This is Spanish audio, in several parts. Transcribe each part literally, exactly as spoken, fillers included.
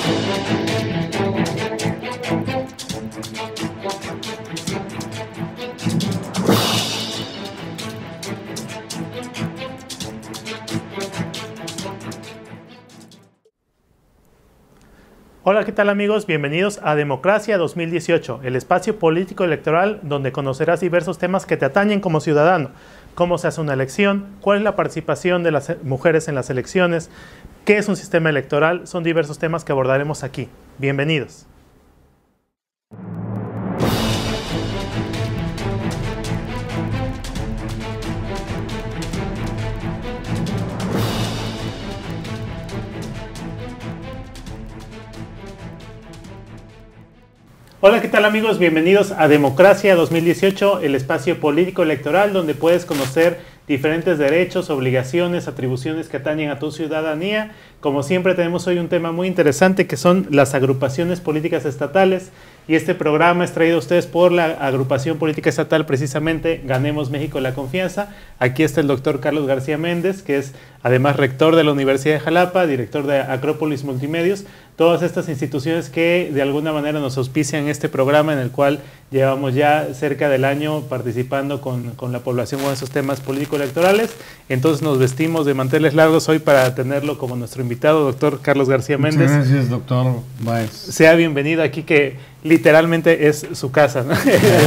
Hola, ¿qué tal amigos? Bienvenidos a Democracia dos mil dieciocho, el espacio político electoral donde conocerás diversos temas que te atañen como ciudadano. Cómo se hace una elección, cuál es la participación de las mujeres en las elecciones, qué es un sistema electoral, son diversos temas que abordaremos aquí. Bienvenidos. Hola, ¿qué tal amigos? Bienvenidos a Democracia dos mil dieciocho, el espacio político electoral donde puedes conocer diferentes derechos, obligaciones, atribuciones que atañen a tu ciudadanía. Como siempre tenemos hoy un tema muy interesante que son las agrupaciones políticas estatales, y este programa es traído a ustedes por la agrupación política estatal, precisamente Ganemos México la Confianza. Aquí está el doctor Carlos García Méndez, que es además rector de la Universidad de Jalapa, director de Acrópolis Multimedios, todas estas instituciones que de alguna manera nos auspician este programa en el cual llevamos ya cerca del año participando con, con la población con esos temas político-electorales. Entonces nos vestimos de manteles largos hoy para tenerlo como nuestro invitado, doctor Carlos García Méndez. Muchas gracias, doctor Báez. Sea bienvenido aquí, que literalmente es su casa, ¿no?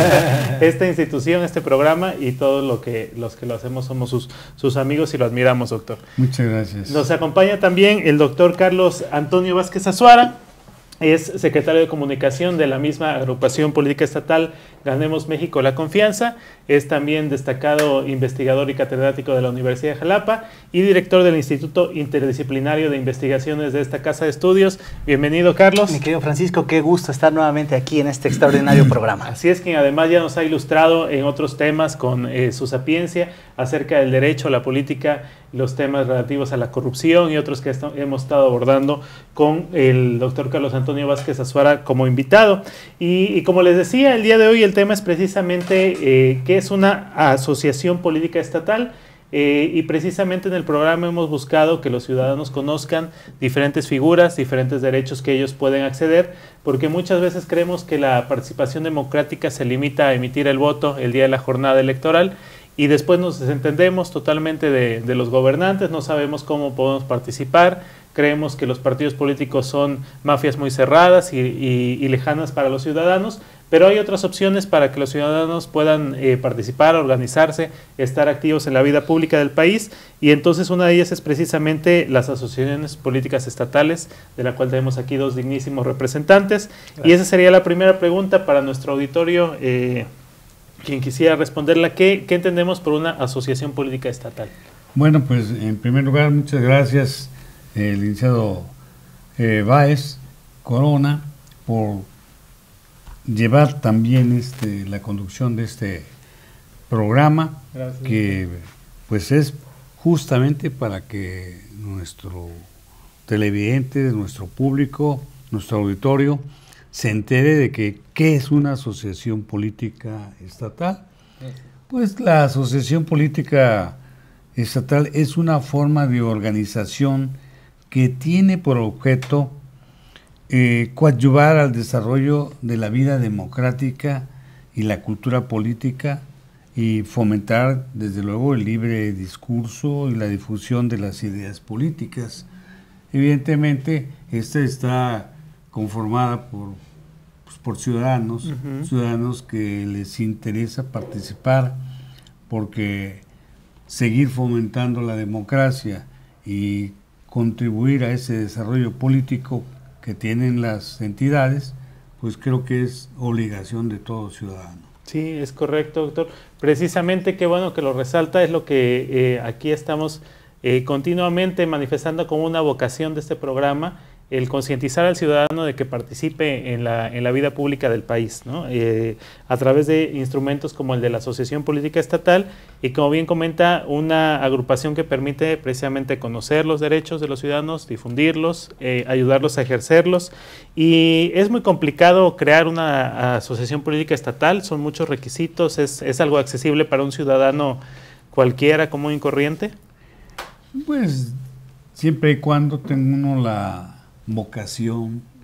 Esta institución, este programa, y todos lo que, los que lo hacemos somos sus, sus amigos y lo admiramos, doctor. Muchas gracias. Nos acompaña también el doctor Carlos Antonio Vázquez Azuara. Es secretario de Comunicación de la misma agrupación política estatal Ganemos México la Confianza. Es también destacado investigador y catedrático de la Universidad de Jalapa y director del Instituto Interdisciplinario de Investigaciones de esta Casa de Estudios. Bienvenido, Carlos. Mi querido Francisco, qué gusto estar nuevamente aquí en este extraordinario programa. Así es, que además ya nos ha ilustrado en otros temas con eh, su sapiencia acerca del derecho, la política, los temas relativos a la corrupción y otros que hemos estado abordando con el doctor Carlos Antonio Vázquez Azuara como invitado. Y, y como les decía, el día de hoy el tema es precisamente eh, qué es una asociación política estatal. Eh, y precisamente en el programa hemos buscado que los ciudadanos conozcan diferentes figuras, diferentes derechos que ellos pueden acceder, porque muchas veces creemos que la participación democrática se limita a emitir el voto el día de la jornada electoral, y después nos desentendemos totalmente de, de los gobernantes, no sabemos cómo podemos participar, creemos que los partidos políticos son mafias muy cerradas y, y, y lejanas para los ciudadanos, pero hay otras opciones para que los ciudadanos puedan eh, participar, organizarse, estar activos en la vida pública del país, y entonces una de ellas es precisamente las asociaciones políticas estatales, de la cual tenemos aquí dos dignísimos representantes. Gracias. Y esa sería la primera pregunta para nuestro auditorio. Eh, Quien quisiera responderla, ¿qué, ¿qué entendemos por una asociación política estatal? Bueno, pues en primer lugar, muchas gracias, eh, licenciado eh, Báez Corona, por llevar también este, la conducción de este programa. Gracias. Que pues es justamente para que nuestro televidente, nuestro público, nuestro auditorio se entere de que qué es una asociación política estatal. Pues la asociación política estatal es una forma de organización que tiene por objeto eh, coadyuvar al desarrollo de la vida democrática y la cultura política, y fomentar desde luego el libre discurso y la difusión de las ideas políticas. Evidentemente, esta está conformada por, pues, por ciudadanos, uh-huh. ciudadanos que les interesa participar, porque seguir fomentando la democracia y contribuir a ese desarrollo político que tienen las entidades, pues creo que es obligación de todo ciudadano. Sí, es correcto, doctor. Precisamente, qué bueno que lo resalta, es lo que eh, aquí estamos eh, continuamente manifestando como una vocación de este programa, el concientizar al ciudadano de que participe en la, en la vida pública del país, ¿no? Eh, a través de instrumentos como el de la Asociación Política Estatal, y como bien comenta, una agrupación que permite precisamente conocer los derechos de los ciudadanos, difundirlos, eh, ayudarlos a ejercerlos. Y es muy complicado crear una asociación política estatal, son muchos requisitos, es, es algo accesible para un ciudadano cualquiera, común y corriente. Pues siempre y cuando tenga uno la vocación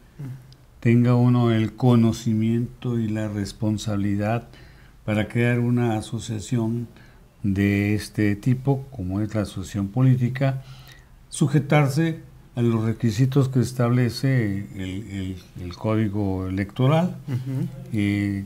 tenga uno el conocimiento y la responsabilidad para crear una asociación de este tipo, como es la asociación política, sujetarse a los requisitos que establece el, el, el Código Electoral, uh-huh. eh,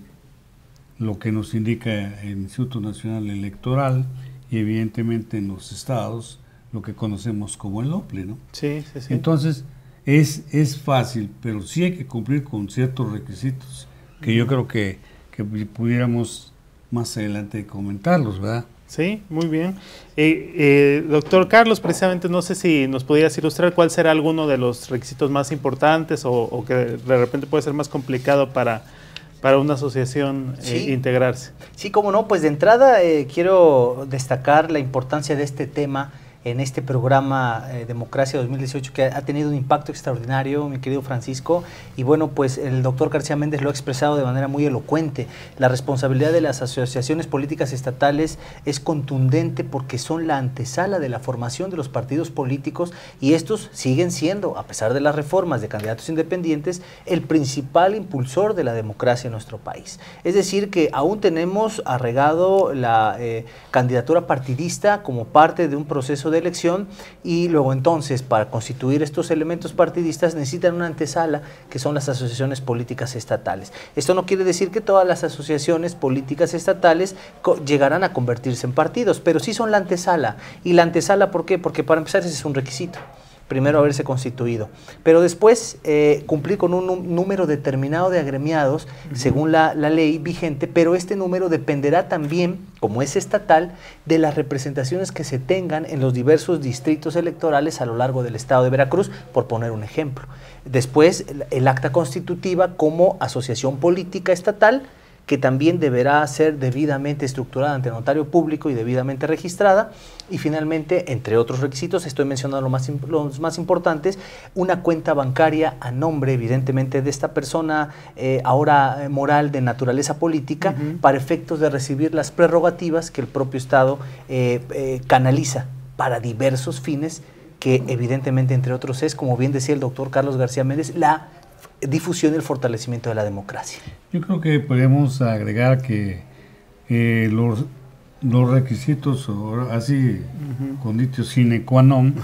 lo que nos indica el Instituto Nacional Electoral y evidentemente en los estados lo que conocemos como el O P L E, ¿no? Sí, sí, sí. Entonces es, es fácil, pero sí hay que cumplir con ciertos requisitos que uh-huh. yo creo que, que pudiéramos más adelante comentarlos, ¿verdad? Sí, muy bien. Eh, eh, doctor Carlos, precisamente no sé si nos podrías ilustrar cuál será alguno de los requisitos más importantes o, o que de repente puede ser más complicado para, para una asociación eh, sí. integrarse. Sí, cómo no, pues de entrada eh, quiero destacar la importancia de este tema en este programa eh, Democracia dos mil dieciocho, que ha, ha tenido un impacto extraordinario, mi querido Francisco, y bueno, pues el doctor García Méndez lo ha expresado de manera muy elocuente. La responsabilidad de las asociaciones políticas estatales es contundente porque son la antesala de la formación de los partidos políticos y estos siguen siendo, a pesar de las reformas de candidatos independientes, el principal impulsor de la democracia en nuestro país. Es decir, que aún tenemos arraigado la eh, candidatura partidista como parte de un proceso de elección y luego entonces para constituir estos elementos partidistas necesitan una antesala que son las asociaciones políticas estatales. Esto no quiere decir que todas las asociaciones políticas estatales llegarán a convertirse en partidos, pero sí son la antesala. ¿Y la antesala por qué? Porque para empezar ese es un requisito. Primero haberse constituido, pero después eh, cumplir con un número determinado de agremiados uh-huh. según la, la ley vigente, pero este número dependerá también, como es estatal, de las representaciones que se tengan en los diversos distritos electorales a lo largo del estado de Veracruz, por poner un ejemplo. Después, el, el acta constitutiva como asociación política estatal, que también deberá ser debidamente estructurada ante notario público y debidamente registrada, y finalmente, entre otros requisitos, estoy mencionando los más, los más importantes, una cuenta bancaria a nombre, evidentemente, de esta persona eh, ahora moral de naturaleza política, uh-huh. para efectos de recibir las prerrogativas que el propio Estado eh, eh, canaliza para diversos fines, que evidentemente, entre otros, es, como bien decía el doctor Carlos García Méndez, la difusión y el fortalecimiento de la democracia. Yo creo que podemos agregar que eh, los, los requisitos, así uh-huh. con dicho sine qua non,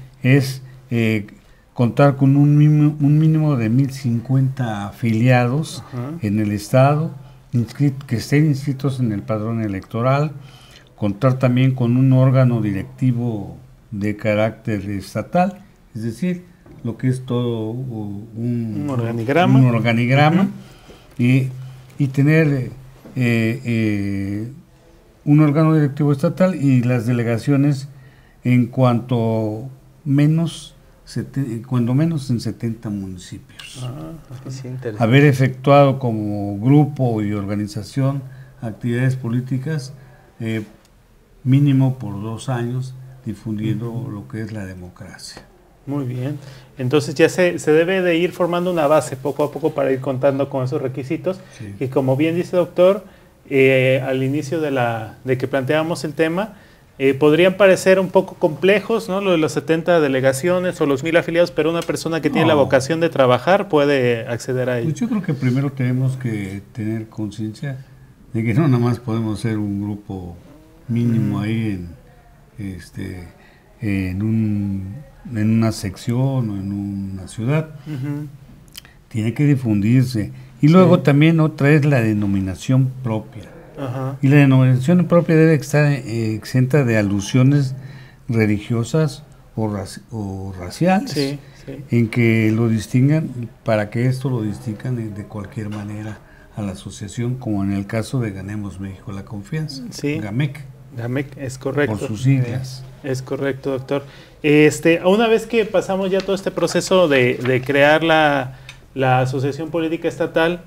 es eh, contar con un mínimo, un mínimo de mil cincuenta afiliados uh-huh. en el Estado, inscrito, que estén inscritos en el padrón electoral, contar también con un órgano directivo de carácter estatal, es decir, lo que es todo un, un organigrama, un organigrama uh-huh. y, y tener eh, eh, un órgano directivo estatal y las delegaciones en cuanto menos, seten, cuando menos en setenta municipios. Ah, sí, haber efectuado como grupo y organización actividades políticas eh, mínimo por dos años difundiendo uh-huh. lo que es la democracia. Muy bien. Entonces ya se, se debe de ir formando una base poco a poco para ir contando con esos requisitos. Sí. Y como bien dice el doctor, eh, al inicio de, la, de que planteamos el tema, eh, podrían parecer un poco complejos, ¿no? Lo de las setenta delegaciones o los mil afiliados, pero una persona que no. tiene la vocación de trabajar puede acceder a ello. Pues yo creo que primero tenemos que tener conciencia de que no nada más podemos ser un grupo mínimo mm. ahí en, este, en un... en una sección o en una ciudad, uh-huh. tiene que difundirse. Y luego sí. también otra es la denominación propia. Uh-huh. Y la denominación propia debe estar eh, exenta de alusiones religiosas o, raci- o raciales, sí, sí. en que lo distingan, para que esto lo distingan de, de cualquier manera a la asociación, como en el caso de Ganemos México la Confianza, sí. GAMEC. GAMEC, es correcto. Por sus siglas. Es correcto, doctor. Este, una vez que pasamos ya todo este proceso de, de crear la, la asociación política estatal,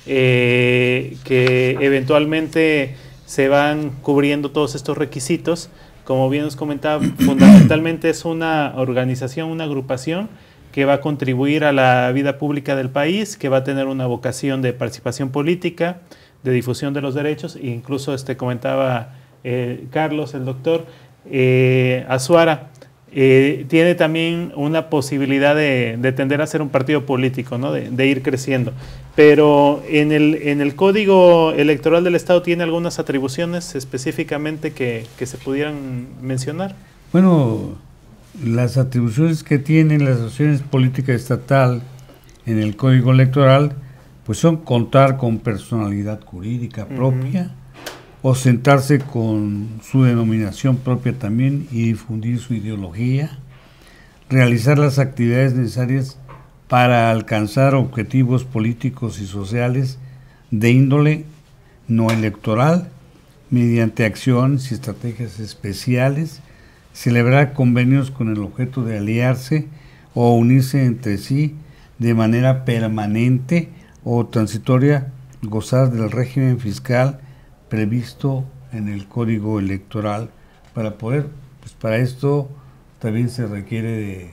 eh, que eventualmente se van cubriendo todos estos requisitos, como bien nos comentaba, fundamentalmente es una organización, una agrupación que va a contribuir a la vida pública del país, que va a tener una vocación de participación política, de difusión de los derechos, e incluso este, comentaba eh, Carlos, el doctor, eh, Azuara, eh, tiene también una posibilidad de, de tender a ser un partido político, ¿no? de, de ir creciendo. Pero en el, en el Código Electoral del Estado tiene algunas atribuciones específicamente que, que se pudieran mencionar. Bueno, las atribuciones que tienen las asociaciones políticas estatal en el Código Electoral, pues son contar con personalidad jurídica propia, uh-huh. ostentarse con su denominación propia también y difundir su ideología, realizar las actividades necesarias para alcanzar objetivos políticos y sociales de índole no electoral, mediante acciones y estrategias especiales, celebrar convenios con el objeto de aliarse o unirse entre sí de manera permanente o transitoria, gozar del régimen fiscal previsto en el Código Electoral. Para poder, pues para esto también se requiere de,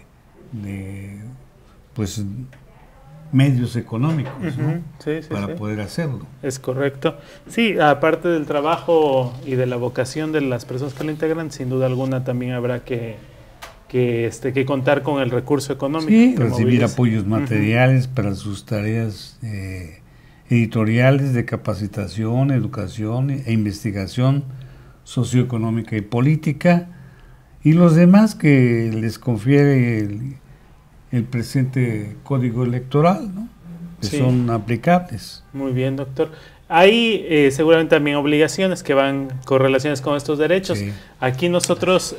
de pues medios económicos, uh-huh. ¿no? Sí, sí, para sí. poder hacerlo. Es correcto. Sí, aparte del trabajo y de la vocación de las personas que lo integran, sin duda alguna también habrá que, que, este, que contar con el recurso económico. Sí, recibir apoyos materiales uh-huh. para sus tareas eh, editoriales de capacitación, educación e investigación socioeconómica y política, y los demás que les confiere el, el presente Código Electoral, ¿no? Que sí. son aplicables. Muy bien, doctor. Hay eh, seguramente también obligaciones que van con relaciones con estos derechos. Sí. Aquí nosotros,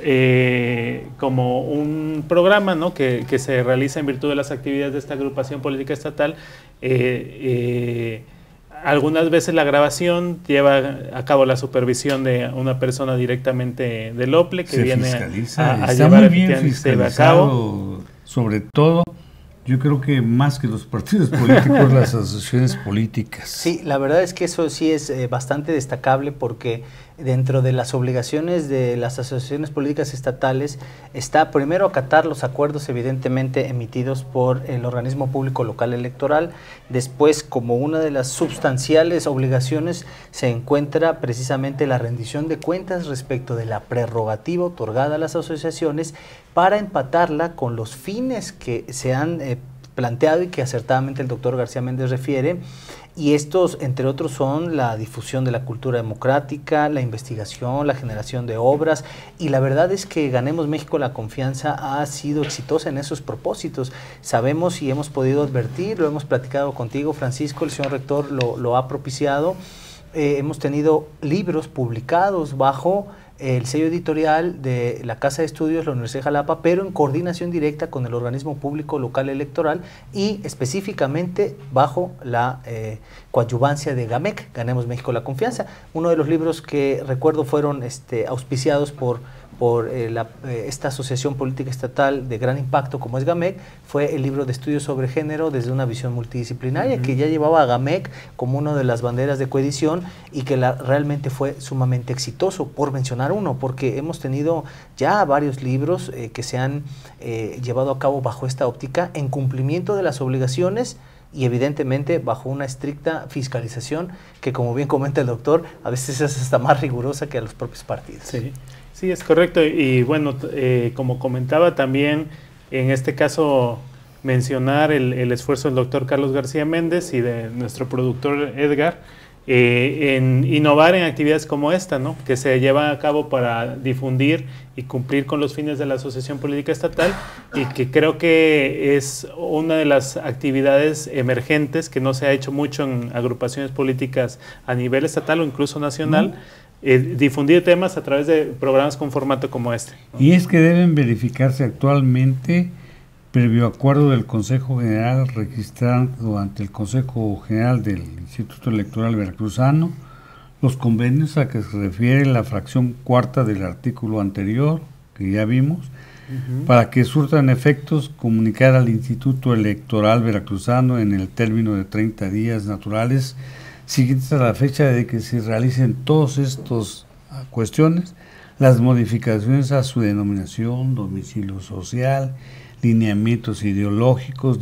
eh, como un programa, ¿no? que, que se realiza en virtud de las actividades de esta agrupación política estatal, eh, eh, algunas veces la grabación lleva a cabo la supervisión de una persona directamente del O P L E que se viene fiscaliza, a, a está llevar muy bien fiscalizado, a cabo. Sobre todo, yo creo que más que los partidos políticos, las asociaciones políticas. Sí, la verdad es que eso sí es eh, bastante destacable, porque dentro de las obligaciones de las asociaciones políticas estatales está primero acatar los acuerdos evidentemente emitidos por el organismo público local electoral. Después, como una de las sustanciales obligaciones, se encuentra precisamente la rendición de cuentas respecto de la prerrogativa otorgada a las asociaciones para empatarla con los fines que se han eh, planteado y que acertadamente el doctor García Méndez refiere. Y estos, entre otros, son la difusión de la cultura democrática, la investigación, la generación de obras, y la verdad es que Ganemos México la Confianza ha sido exitosa en esos propósitos. Sabemos y hemos podido advertir, lo hemos platicado contigo, Francisco, el señor rector lo, lo ha propiciado, eh, hemos tenido libros publicados bajo el sello editorial de la Casa de Estudios de la Universidad de Jalapa, pero en coordinación directa con el organismo público local electoral y específicamente bajo la eh, coadyuvancia de GAMEC, Ganemos México la Confianza. Uno de los libros que recuerdo fueron este, auspiciados por, por eh, la, eh, esta asociación política estatal de gran impacto como es GAMEC, fue el libro de estudios sobre género desde una visión multidisciplinaria, uh-huh. que ya llevaba a GAMEC como una de las banderas de coedición y que la, realmente fue sumamente exitoso, por mencionar uno, porque hemos tenido ya varios libros eh, que se han eh, llevado a cabo bajo esta óptica en cumplimiento de las obligaciones y evidentemente bajo una estricta fiscalización que, como bien comenta el doctor, a veces es hasta más rigurosa que a los propios partidos. Sí, sí, es correcto. Y bueno, eh, como comentaba también, en este caso mencionar el, el esfuerzo del doctor Carlos García Méndez y de nuestro productor Edgar, Eh, en innovar en actividades como esta, ¿no? que se llevan a cabo para difundir y cumplir con los fines de la Asociación Política Estatal, y que creo que es una de las actividades emergentes que no se ha hecho mucho en agrupaciones políticas a nivel estatal o incluso nacional, ¿no? eh, difundir temas a través de programas con formato como este, ¿no? Y es que deben verificarse actualmente, previo acuerdo del Consejo General registrado ante el Consejo General del Instituto Electoral Veracruzano, los convenios a que se refiere la fracción cuarta del artículo anterior, que ya vimos, uh-huh. para que surtan efectos, comunicar al Instituto Electoral Veracruzano en el término de treinta días naturales, siguientes a la fecha de que se realicen todas estas cuestiones, las modificaciones a su denominación, domicilio social, lineamientos ideológicos,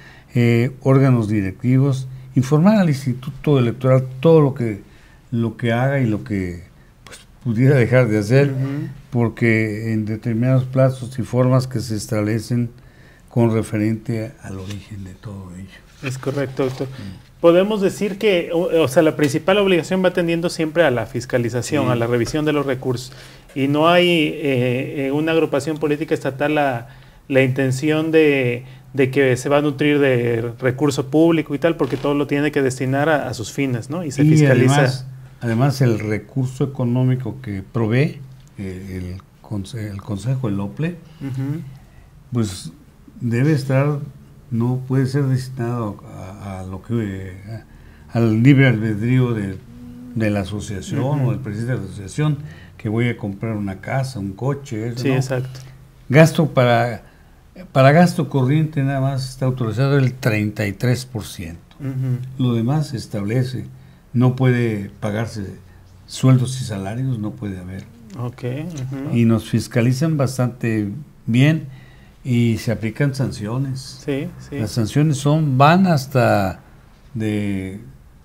eh, órganos directivos, informar al Instituto Electoral todo lo que lo que haga y lo que pues, pudiera dejar de hacer, Uh-huh. porque en determinados plazos y formas que se establecen con referente al origen de todo ello. Es correcto, doctor. Mm. Podemos decir que, o, o sea, la principal obligación va tendiendo siempre a la fiscalización, sí. a la revisión de los recursos. Y no hay eh, en una agrupación política estatal la, la intención de, de que se va a nutrir de recurso público y tal, porque todo lo tiene que destinar a, a sus fines, ¿no? Y se y fiscaliza. Además, además, el recurso económico que provee eh, el, conse el Consejo, el OPLE, uh-huh. pues debe estar, no puede ser destinado a, a lo que a, al libre albedrío de, de la asociación uh-huh. o del presidente de la asociación, que voy a comprar una casa, un coche, eso, sí, ¿no? exacto. Gasto para, para gasto corriente nada más está autorizado el treinta y tres por ciento. Uh-huh. Lo demás se establece, no puede pagarse sueldos y salarios, no puede haber. Okay. Uh-huh. Y nos fiscalizan bastante bien y se aplican sanciones. Sí, sí. Las sanciones son, van hasta de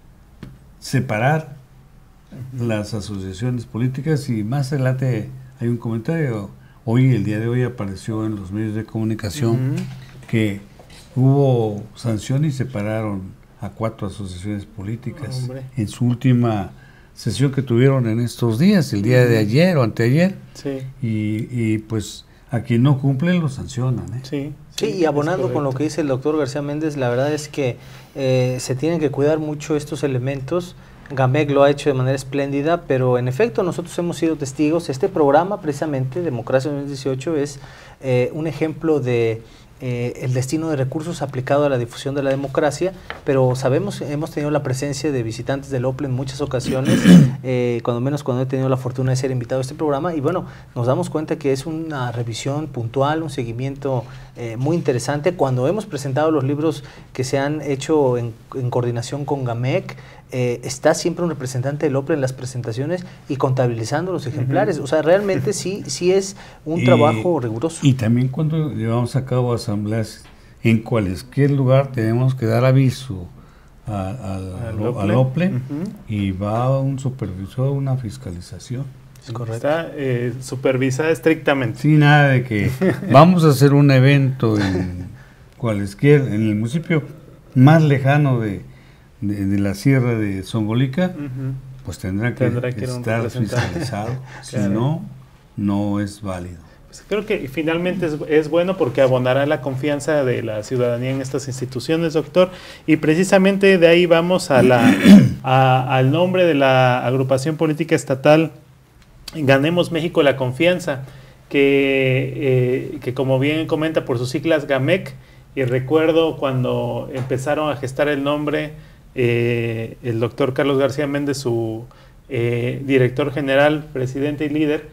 separar uh-huh. las asociaciones políticas, y más adelante hay un comentario, hoy, el día de hoy apareció en los medios de comunicación uh-huh. que hubo sanción y separaron a cuatro asociaciones políticas. Hombre. En su última sesión que tuvieron en estos días, el día uh-huh. de ayer o anteayer, sí. y, y pues a quien no cumple lo sancionan, ¿eh? Sí, sí, sí, y abonando con lo que dice el doctor García Méndez, la verdad es que eh, se tienen que cuidar mucho estos elementos. Gamec lo ha hecho de manera espléndida, pero en efecto nosotros hemos sido testigos. Este programa, precisamente, Democracia dos mil dieciocho, es eh, un ejemplo de eh, el destino de recursos aplicado a la difusión de la democracia, pero sabemos, hemos tenido la presencia de visitantes del OPLE en muchas ocasiones, eh, cuando menos cuando he tenido la fortuna de ser invitado a este programa, y bueno, nos damos cuenta que es una revisión puntual, un seguimiento eh, muy interesante. Cuando hemos presentado los libros que se han hecho en, en coordinación con Gamec, Eh, está siempre un representante del OPLE en las presentaciones y contabilizando los ejemplares. Uh-huh. O sea, realmente sí, sí es un y, trabajo riguroso. Y también cuando llevamos a cabo asambleas en cualquier lugar tenemos que dar aviso a, a, a, al OPLE, al OPLE uh-huh. y va un supervisor, una fiscalización. Es correcto. Está eh, supervisada estrictamente. Sí, nada de que vamos a hacer un evento en cualquier, en el municipio más lejano de De, de la sierra de Zongolica, uh-huh. pues tendrá que, tendrá que estar fiscalizado, si claro. no, no es válido. Pues creo que finalmente es, es bueno porque abonará la confianza de la ciudadanía en estas instituciones, doctor, y precisamente de ahí vamos a la, a, al nombre de la agrupación política estatal Ganemos México la Confianza, que, eh, que como bien comenta por sus siglas Gamec, y recuerdo cuando empezaron a gestar el nombre, Eh, el doctor Carlos García Méndez, su eh, director general, presidente y líder,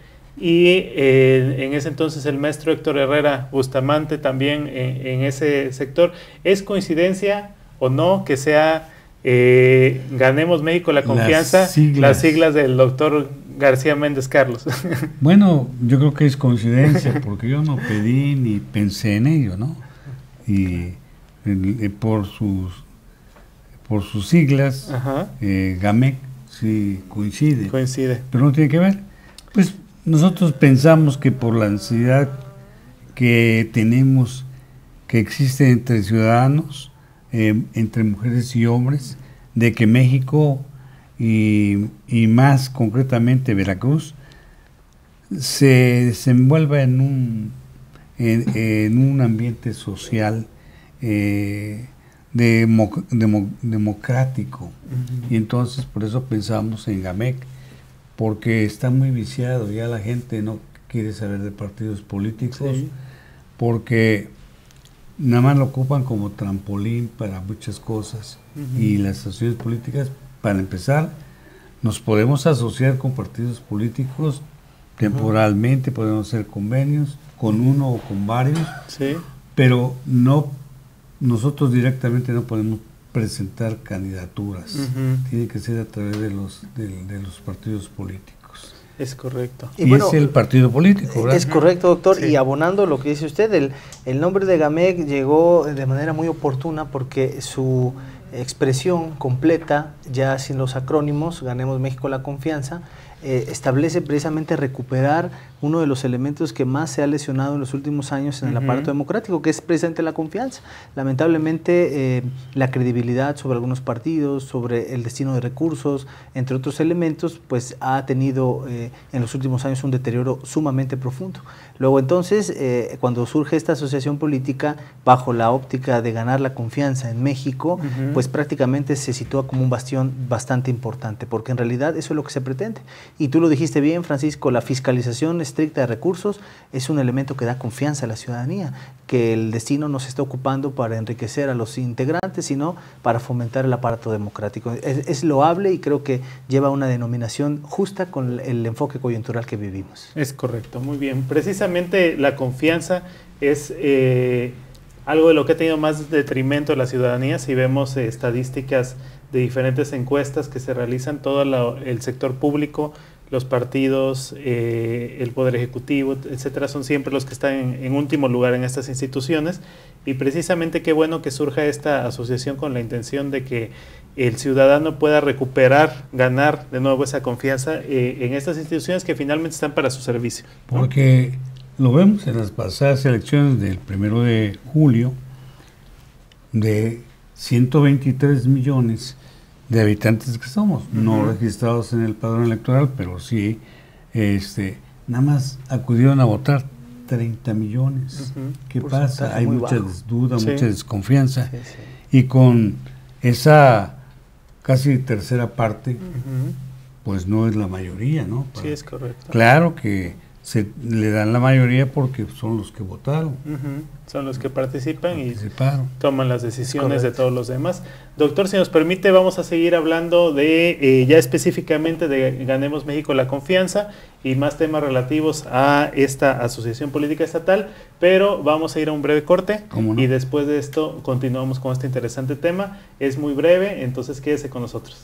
y eh, en ese entonces el maestro Héctor Herrera Bustamante también en, en ese sector. ¿Es coincidencia o no que sea eh, Ganemos México la Confianza, las siglas, las siglas del doctor García Méndez Carlos? Bueno, yo creo que es coincidencia porque yo no pedí ni pensé en ello, ¿no? Y eh, por sus por sus siglas, eh, Gamec, sí coincide. Coincide. Pero no tiene que ver. Pues nosotros pensamos que por la ansiedad que tenemos, que existe entre ciudadanos, eh, entre mujeres y hombres, de que México y, y más concretamente Veracruz se desenvuelva en un, en, en un ambiente social eh, Demo, demo, democrático, uh-huh. y entonces por eso pensamos en Gamec, porque está muy viciado, ya la gente no quiere saber de partidos políticos, sí. porque nada más lo ocupan como trampolín para muchas cosas, uh-huh. y las asociaciones políticas, para empezar, nos podemos asociar con partidos políticos temporalmente, uh-huh. podemos hacer convenios con uno o con varios, sí. pero no nosotros directamente no podemos presentar candidaturas, uh-huh. tiene que ser a través de los de, de los partidos políticos. Es correcto. Y, y bueno, es el partido político, ¿verdad? Es correcto, doctor, sí. Y abonando lo que dice usted, el, el nombre de Gamec llegó de manera muy oportuna porque su expresión completa, ya sin los acrónimos, Ganemos México la Confianza, eh, establece precisamente recuperar uno de los elementos que más se ha lesionado en los últimos años en el uh-huh. aparato democrático, que es precisamente la confianza. Lamentablemente, eh, la credibilidad sobre algunos partidos, sobre el destino de recursos, entre otros elementos, pues ha tenido eh, en los últimos años un deterioro sumamente profundo. Luego entonces, eh, cuando surge esta asociación política bajo la óptica de ganar la confianza en México, uh-huh. pues prácticamente se sitúa como un bastión bastante importante, porque en realidad eso es lo que se pretende. Y tú lo dijiste bien, Francisco, la fiscalización estricta de recursos es un elemento que da confianza a la ciudadanía, que el destino no se está ocupando para enriquecer a los integrantes, sino para fomentar el aparato democrático. Es, es loable y creo que lleva una denominación justa con el enfoque coyuntural que vivimos. Es correcto, muy bien. Precisamente la confianza es eh, algo de lo que ha tenido más detrimento de la ciudadanía. Si vemos eh, estadísticas de diferentes encuestas que se realizan, todo la, el sector público, los partidos, eh, el Poder Ejecutivo, etcétera, son siempre los que están en, en último lugar en estas instituciones, y precisamente qué bueno que surja esta asociación con la intención de que el ciudadano pueda recuperar, ganar de nuevo esa confianza eh, en estas instituciones que finalmente están para su servicio, ¿no? Porque lo vemos en las pasadas elecciones del primero de julio, de ciento veintitrés millones de habitantes que somos, uh-huh. no registrados en el padrón electoral, pero sí, este, nada más acudieron a votar treinta millones. Uh-huh. ¿Qué Por pasa? Hay mucha bajo. duda, sí. mucha desconfianza, sí, sí. y con esa casi tercera parte, uh-huh. pues no es la mayoría, ¿no? Para, sí, es correcto. Claro que se le dan la mayoría porque son los que votaron. Uh-huh. Son los que participan y toman las decisiones de todos los demás. Doctor, si nos permite, vamos a seguir hablando de eh, ya específicamente de Ganemos México la Confianza y más temas relativos a esta asociación política estatal, pero vamos a ir a un breve corte. ¿Cómo no? Y después de esto continuamos con este interesante tema. Es muy breve, entonces quédese con nosotros.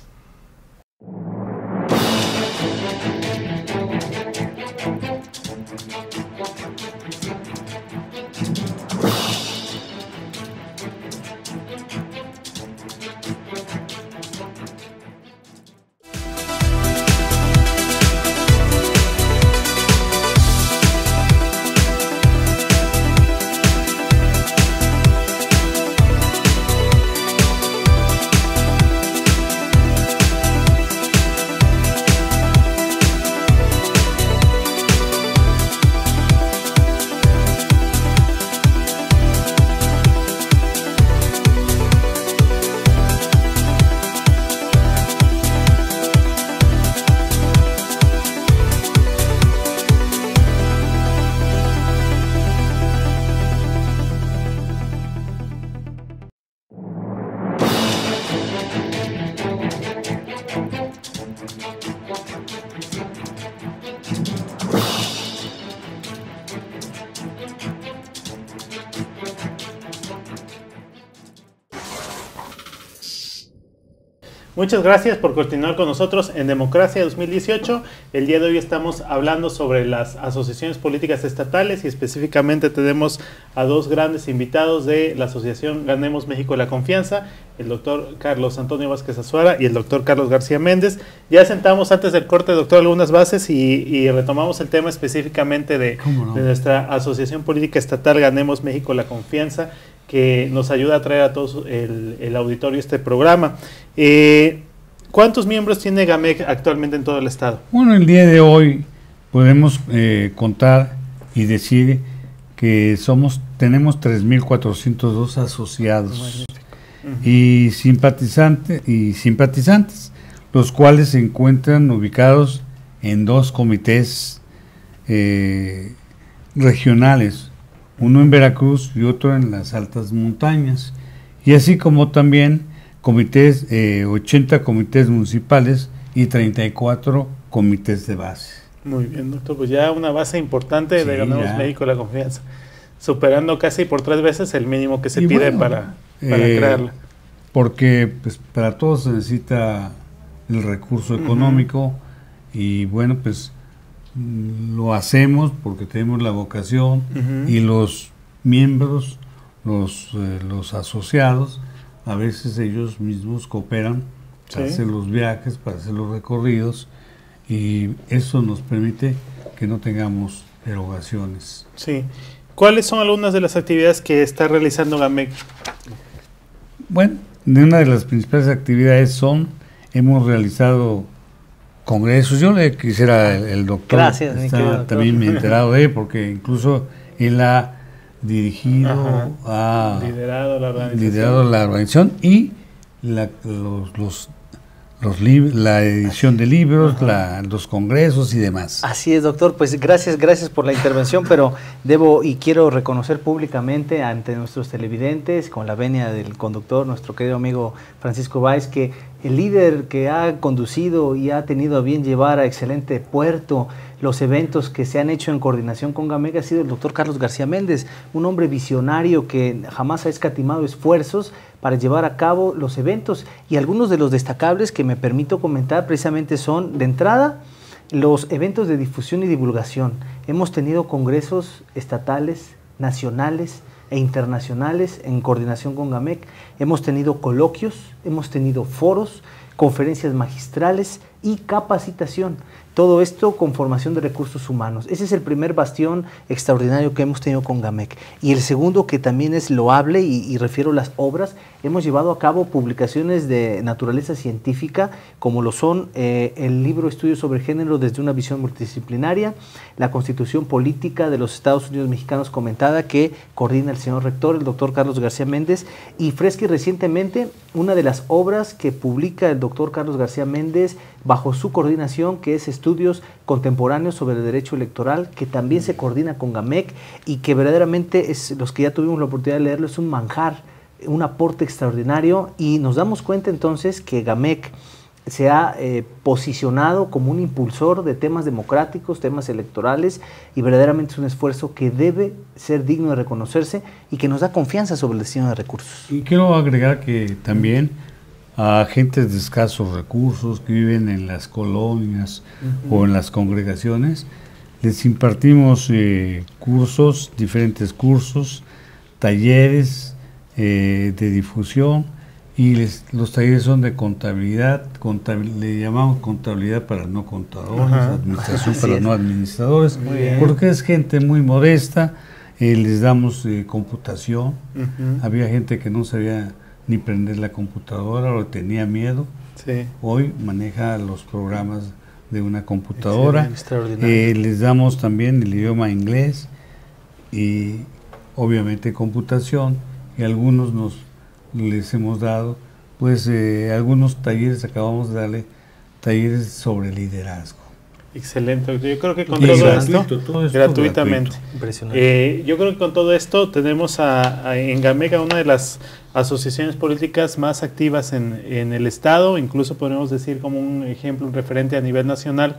Muchas gracias por continuar con nosotros en Democracia dos mil dieciocho. El día de hoy estamos hablando sobre las asociaciones políticas estatales y específicamente tenemos a dos grandes invitados de la asociación Ganemos México la Confianza, el doctor Carlos Antonio Vázquez Azuara y el doctor Carlos García Méndez. Ya sentamos antes del corte, doctor, algunas bases y, y retomamos el tema específicamente de, no? de nuestra asociación política estatal Ganemos México la Confianza, que nos ayuda a traer a todos el, el auditorio este programa. Eh, ¿Cuántos miembros tiene GAMEC actualmente en todo el estado? Bueno, el día de hoy podemos eh, contar y decir que somos tenemos tres mil cuatrocientos dos asociados uh-huh. y simpatizantes y simpatizantes, los cuales se encuentran ubicados en dos comités eh, regionales, uno en Veracruz y otro en las altas montañas, y así como también comités, eh, ochenta comités municipales y treinta y cuatro comités de base. Muy bien, doctor, pues ya una base importante sí, de Ganemos ya. México la Confianza, superando casi por tres veces el mínimo que se y pide bueno, para, para eh, crearla. Porque pues para todo se necesita el recurso económico uh-huh. y bueno, pues lo hacemos porque tenemos la vocación uh-huh. y los miembros, los, eh, los asociados, a veces ellos mismos cooperan para Sí. hacer los viajes, para hacer los recorridos, y eso nos permite que no tengamos erogaciones. Sí. ¿Cuáles son algunas de las actividades que está realizando GAMEC? Bueno, de una de las principales actividades son, hemos realizado congresos. Yo le quisiera, el, el doctor, Gracias, mi está, querido doctor. también me he enterado de él, porque incluso él ha dirigido, Ajá. ha Liderado la organización. liderado la organización y la, los, los, los lib- la edición de libros, la, los congresos y demás. Así es, doctor. Pues gracias, gracias por la intervención, pero debo y quiero reconocer públicamente ante nuestros televidentes, con la venia del conductor, nuestro querido amigo Francisco Báez, que el líder que ha conducido y ha tenido a bien llevar a excelente puerto los eventos que se han hecho en coordinación con GAMEC ha sido el doctor Carlos García Méndez, un hombre visionario que jamás ha escatimado esfuerzos para llevar a cabo los eventos, y algunos de los destacables que me permito comentar precisamente son, de entrada, los eventos de difusión y divulgación. Hemos tenido congresos estatales, nacionales e internacionales en coordinación con GAMEC. Hemos tenido coloquios, hemos tenido foros, conferencias magistrales y capacitación. Todo esto con formación de recursos humanos. Ese es el primer bastión extraordinario que hemos tenido con GAMEC. Y el segundo, que también es loable, y, y refiero a las obras, hemos llevado a cabo publicaciones de naturaleza científica, como lo son eh, el libro Estudios sobre Género desde una visión multidisciplinaria, la Constitución Política de los Estados Unidos Mexicanos comentada, que coordina el señor rector, el doctor Carlos García Méndez, y fresca y recientemente una de las obras que publica el doctor Carlos García Méndez bajo su coordinación, que es Estudios Contemporáneos sobre el Derecho Electoral, que también se coordina con GAMEC, y que verdaderamente, es, los que ya tuvimos la oportunidad de leerlo, es un manjar, un aporte extraordinario, y nos damos cuenta entonces que GAMEC se ha eh, posicionado como un impulsor de temas democráticos, temas electorales, y verdaderamente es un esfuerzo que debe ser digno de reconocerse y que nos da confianza sobre el destino de recursos. Y quiero agregar que también a gentes de escasos recursos que viven en las colonias uh-huh. o en las congregaciones, les impartimos eh, cursos, diferentes cursos, talleres eh, de difusión, y les, los talleres son de contabilidad, contabil, le llamamos contabilidad para no contadores, uh-huh. administración para no administradores, porque es gente muy modesta. Eh, les damos eh, computación. Uh-huh. Había gente que no sabía ni prender la computadora o tenía miedo. Sí. Hoy maneja los programas de una computadora. Eh, les damos también el idioma inglés y obviamente computación, y algunos nos les hemos dado pues eh, algunos talleres. Acabamos de darle talleres sobre liderazgo. Excelente. Yo creo que con y todo gratuito, esto, todo esto gratuitamente. Gratuito. Impresionante. Eh, yo creo que con todo esto tenemos a, a, en GAMEC, una de las asociaciones políticas más activas en, en el Estado, incluso podemos decir como un ejemplo, un referente a nivel nacional.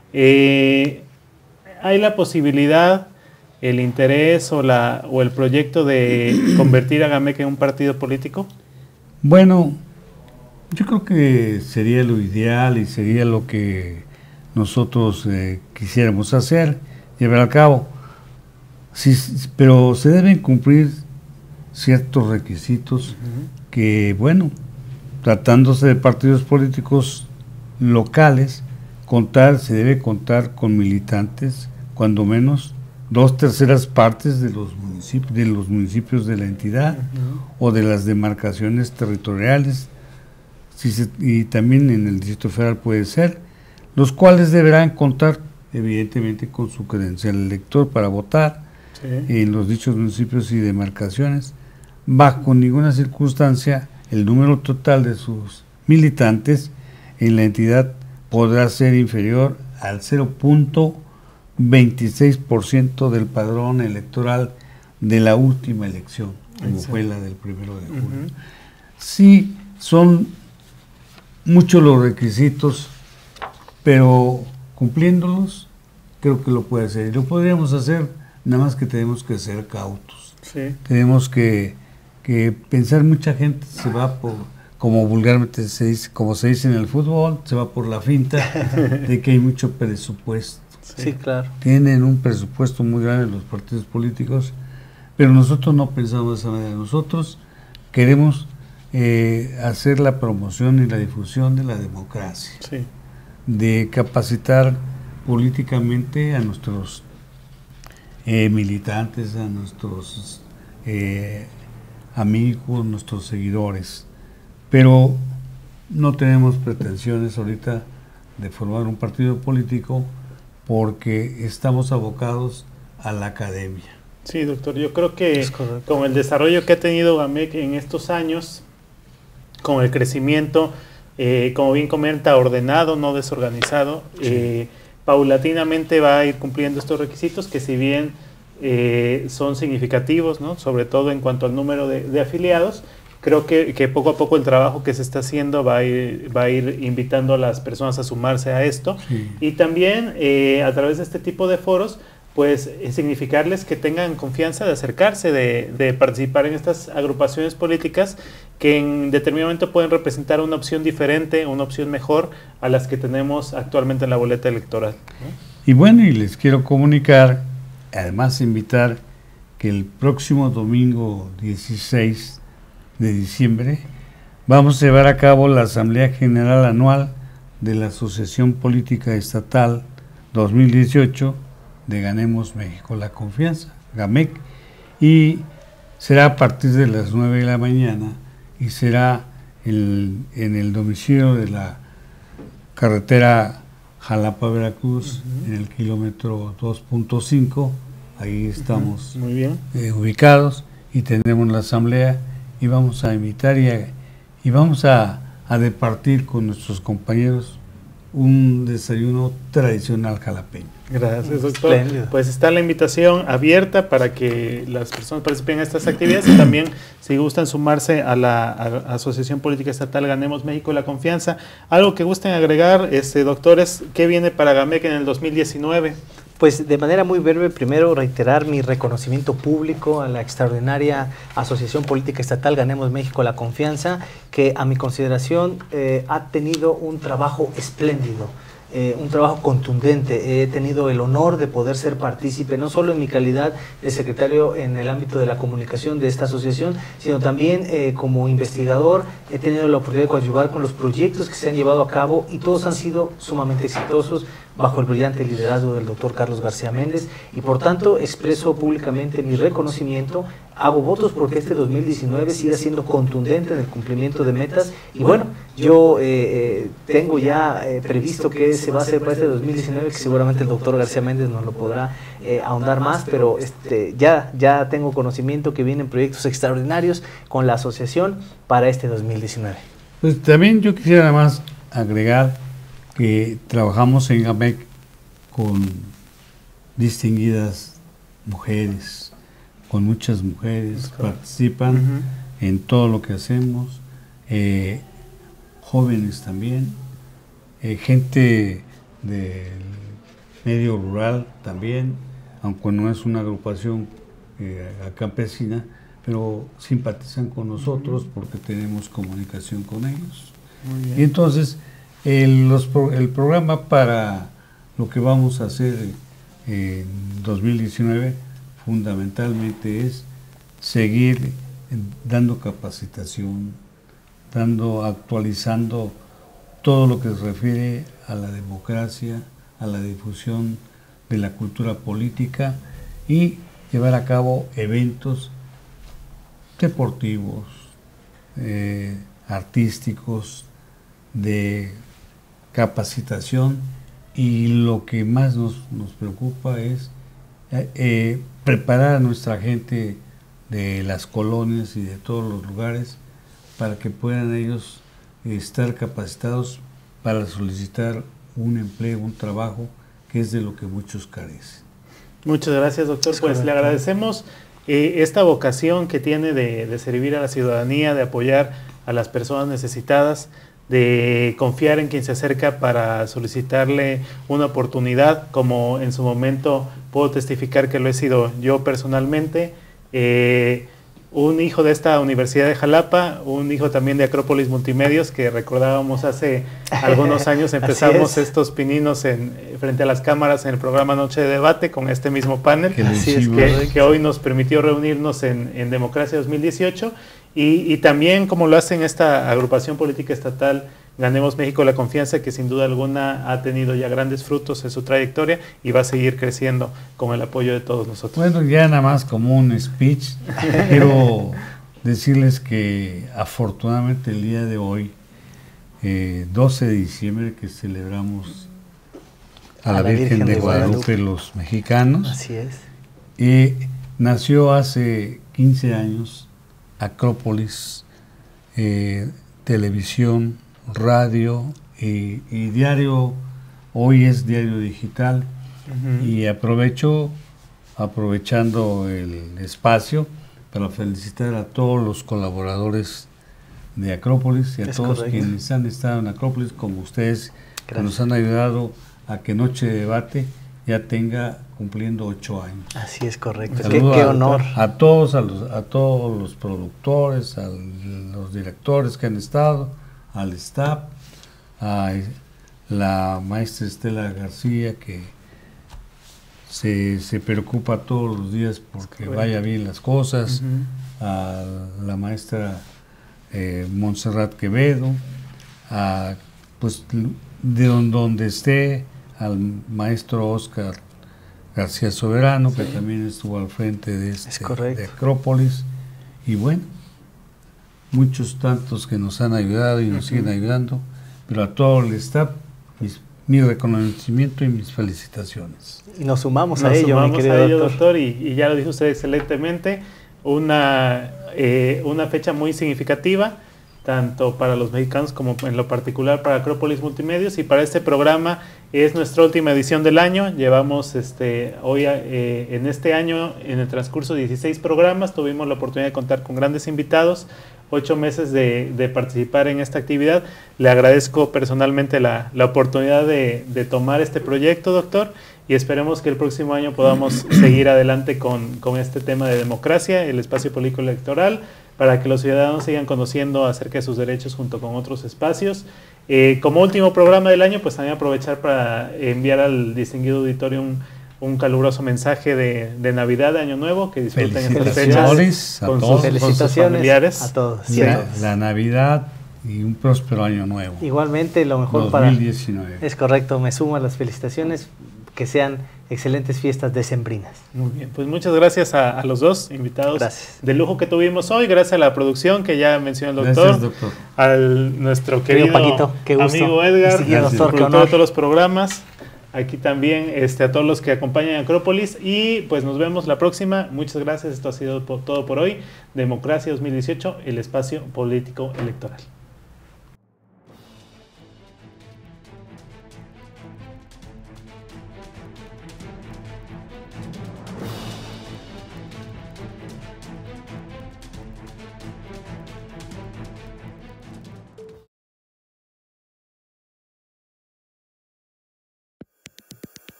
Eh, ¿Hay la posibilidad, el interés o, la, o el proyecto de convertir a GAMEC en un partido político? Bueno, yo creo que sería lo ideal y sería lo que nosotros eh, quisiéramos hacer, llevar a cabo. Sí, pero se deben cumplir ciertos requisitos uh-huh. que, bueno, tratándose de partidos políticos locales, contar, se debe contar con militantes, cuando menos dos terceras partes de los municipios de los municipios de la entidad uh-huh. o de las demarcaciones territoriales, si se, y también en el Distrito Federal puede ser, los cuales deberán contar evidentemente con su credencial elector para votar sí. en los dichos municipios y demarcaciones. Bajo ninguna circunstancia el número total de sus militantes en la entidad podrá ser inferior al cero punto veintiséis por ciento del padrón electoral de la última elección, como sí. fue la del primero de julio. Uh-huh. Sí, son muchos los requisitos, pero cumpliéndolos, creo que lo puede hacer. Y lo podríamos hacer, nada más que tenemos que ser cautos. Sí. Tenemos que, que pensar, mucha gente se va por, como vulgarmente se dice, como se dice en el fútbol, se va por la finta de que hay mucho presupuesto. Sí, sí, claro. Tienen un presupuesto muy grande los partidos políticos, pero nosotros no pensamos de esa manera. Nosotros queremos eh, hacer la promoción y la difusión de la democracia, sí. de capacitar políticamente a nuestros eh, militantes, a nuestros eh, amigos, nuestros seguidores, pero no tenemos pretensiones ahorita de formar un partido político porque estamos abocados a la academia. Sí, doctor, yo creo que con el desarrollo que ha tenido GAMEC en estos años, con el crecimiento, eh, como bien comenta, ordenado, no desorganizado, sí. eh, paulatinamente va a ir cumpliendo estos requisitos que si bien eh, son significativos, ¿no? Sobre todo en cuanto al número de, de afiliados, creo que, que poco a poco el trabajo que se está haciendo va a ir, va a ir invitando a las personas a sumarse a esto, sí. y también eh, a través de este tipo de foros, pues eh, significarles que tengan confianza de acercarse, de, de participar en estas agrupaciones políticas que en determinado momento pueden representar una opción diferente, una opción mejor a las que tenemos actualmente en la boleta electoral, ¿no? Y bueno, y les quiero comunicar, además invitar, que el próximo domingo dieciséis de diciembre vamos a llevar a cabo la Asamblea General Anual de la Asociación Política Estatal dos mil dieciocho de Ganemos México la Confianza, GAMEC, y será a partir de las nueve de la mañana y será el, en el domicilio de la carretera Jalapa-Veracruz, uh-huh. en el kilómetro dos punto cinco, ahí estamos uh-huh. Muy bien. Eh, ubicados y tendremos la asamblea y vamos a invitar y, a, y vamos a, a departir con nuestros compañeros un desayuno tradicional jalapeño. Gracias, doctor. Espléndido. Pues está la invitación abierta para que las personas participen en estas actividades y también si gustan sumarse a la a Asociación Política Estatal Ganemos México la Confianza. Algo que gusten agregar, este, doctores, ¿qué viene para GAMEC en el dos mil diecinueve? Pues de manera muy breve, primero reiterar mi reconocimiento público a la extraordinaria Asociación Política Estatal Ganemos México la Confianza, que a mi consideración eh, ha tenido un trabajo espléndido. Eh, un trabajo contundente. He tenido el honor de poder ser partícipe, no solo en mi calidad de secretario en el ámbito de la comunicación de esta asociación, sino también eh, como investigador. He tenido la oportunidad de coadyuvar con los proyectos que se han llevado a cabo y todos han sido sumamente exitosos bajo el brillante liderazgo del doctor Carlos García Méndez, y por tanto expreso públicamente mi reconocimiento. Hago votos porque este dos mil diecinueve siga siendo contundente en el cumplimiento de metas, y bueno, yo eh, eh, tengo ya eh, previsto que se va a hacer para este dos mil diecinueve, que seguramente el doctor García Méndez nos lo podrá eh, ahondar más, pero este, ya, ya tengo conocimiento que vienen proyectos extraordinarios con la asociación para este dos mil diecinueve. Pues también yo quisiera además agregar que trabajamos en GAMEC con distinguidas mujeres, con muchas mujeres, claro. participan uh-huh. en todo lo que hacemos, eh, jóvenes también, eh, gente del medio rural también, aunque no es una agrupación eh, campesina, pero simpatizan con nosotros uh-huh. porque tenemos comunicación con ellos. Muy bien. Y entonces el, los, el programa para lo que vamos a hacer en dos mil diecinueve fundamentalmente es seguir dando capacitación, dando, actualizando todo lo que se refiere a la democracia, a la difusión de la cultura política y llevar a cabo eventos deportivos, eh, artísticos, de capacitación, y lo que más nos, nos preocupa es eh, preparar a nuestra gente de las colonias y de todos los lugares para que puedan ellos estar capacitados para solicitar un empleo, un trabajo, que es de lo que muchos carecen. Muchas gracias, doctor. Es pues correcto. Le agradecemos eh, esta vocación que tiene de, de servir a la ciudadanía, de apoyar a las personas necesitadas, de confiar en quien se acerca para solicitarle una oportunidad, como en su momento puedo testificar que lo he sido yo personalmente, eh, un hijo de esta Universidad de Jalapa, un hijo también de Acrópolis Multimedios, que recordábamos hace algunos años, empezamos estos pininos en, frente a las cámaras en el programa Noche de Debate con este mismo panel, Así es, que, que hoy nos permitió reunirnos en, en Democracia dos mil dieciocho. Y, y también, como lo hace en esta agrupación política estatal, Ganemos México la Confianza, que sin duda alguna ha tenido ya grandes frutos en su trayectoria y va a seguir creciendo con el apoyo de todos nosotros. Bueno, ya nada más como un speech, quiero decirles que afortunadamente el día de hoy, eh, doce de diciembre, que celebramos a, a la, la Virgen, Virgen de, de Guadalupe, Guadalupe los mexicanos. Así es. Eh, nació hace quince años Acrópolis, eh, televisión, radio y, y diario. Hoy es diario digital. Uh-huh. Y aprovecho, aprovechando el espacio, para felicitar a todos los colaboradores de Acrópolis y a es todos correcto. Quienes han estado en Acrópolis, como ustedes, gracias, que nos han ayudado a que Noche de Debate ya tenga cumpliendo ocho años. Así es correcto. Qué, qué honor. A, a todos, a, los, a todos los productores, a los directores que han estado, al staff, a la maestra Estela García, que se, se preocupa todos los días porque bueno. vaya bien las cosas, uh-huh. a la maestra eh, Montserrat Quevedo, a, pues de donde, donde esté, al maestro Oscar García Soberano, sí. que también estuvo al frente de, este, de Acrópolis, y bueno, muchos tantos que nos han ayudado y nos uh-huh. siguen ayudando, pero a todo el staff, mis, mi reconocimiento y mis felicitaciones. Y nos sumamos nos a ello, sumamos mi querido a ello, doctor, doctor y, y ya lo dijo usted excelentemente, una, eh, una fecha muy significativa, tanto para los mexicanos como en lo particular para Acrópolis Multimedios, y para este programa es nuestra última edición del año. Llevamos este, hoy eh, en este año, en el transcurso de dieciséis programas, tuvimos la oportunidad de contar con grandes invitados, ocho meses de, de participar en esta actividad. Le agradezco personalmente la, la oportunidad de, de tomar este proyecto, doctor, y esperemos que el próximo año podamos seguir adelante con, con este tema de democracia, el espacio político electoral, para que los ciudadanos sigan conociendo acerca de sus derechos junto con otros espacios. Eh, como último programa del año, pues también aprovechar para enviar al distinguido auditorio un, un caluroso mensaje de, de Navidad, de Año Nuevo, que disfruten estas fechas con, sus, con sus familiares. A todos. La, la Navidad y un próspero Año Nuevo. Igualmente, lo mejor dos mil diecinueve. Para... Es correcto, me sumo a las felicitaciones, que sean excelentes fiestas decembrinas. Muy bien, pues muchas gracias a, a los dos invitados gracias. de lujo que tuvimos hoy, gracias a la producción que ya mencionó el doctor, gracias, doctor. Al nuestro querido, querido Paquito, qué gusto. Amigo Edgar, sí, doctor, productor de todos los programas, aquí también este, a todos los que acompañan a Acrópolis, y pues nos vemos la próxima. Muchas gracias, esto ha sido por, todo por hoy. Democracia dos mil dieciocho, el espacio político electoral.